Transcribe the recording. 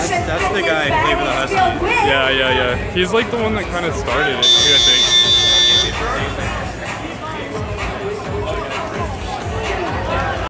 That's the guy who played for the Huskies. Yeah. He's like the one that kind of started it too, I think.